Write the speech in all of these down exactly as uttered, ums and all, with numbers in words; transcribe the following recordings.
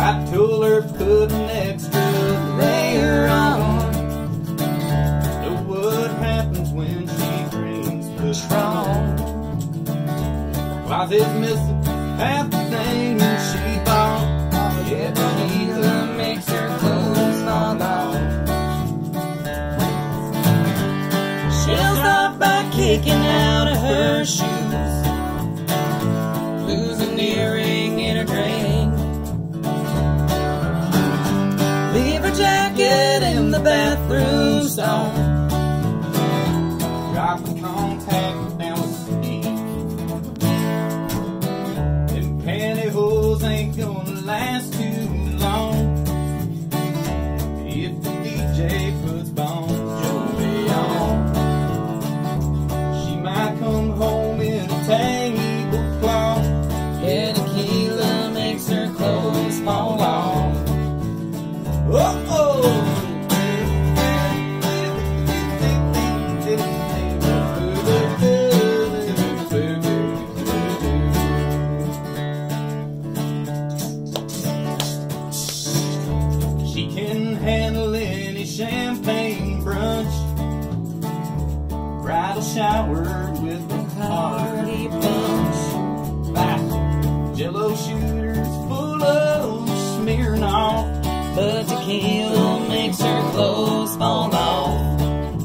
I told her put an extra layer on. Know what happens when she drinks Patron. Closet's missing half the things she bought. Yeah, tequila makes her clothes fall off. She'll start by kicking out of her shoes, lose an earring in her drink, leave her jacket in the bathroom stall, drop the contact down the steep. Them pantyhose ain't gonna last too long if the D J puts Bon Jovi on. She might come home in a tablecloth. Yeah, tequila makes her clothes fall off. Uh-oh! She can handle any champagne brunch, bridal shower with a party punch, back jello shooters full of Smirnoff, but tequila makes her clothes fall off.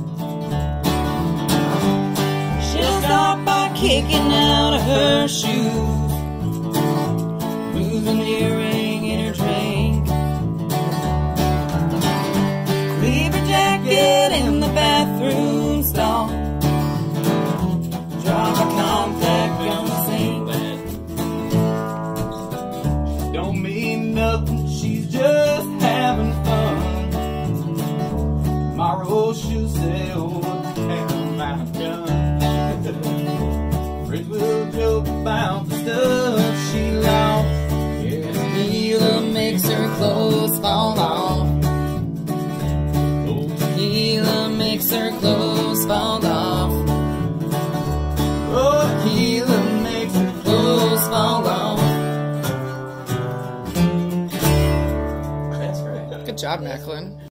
She'll start by kicking out of her shoes, lose an earring in her drink, leave her jacket in the bathroom stall, drop a contact on the sink. Don't mean nothing, she's just having fun. Tomorrow she'll say, oh, what the heck am I done? Friends will joke about the stuff she lost. Yeah, tequila makes her clothes fall off. Oh, tequila makes her clothes fall off. Oh, tequila makes her clothes fall off. Good job, Macklin.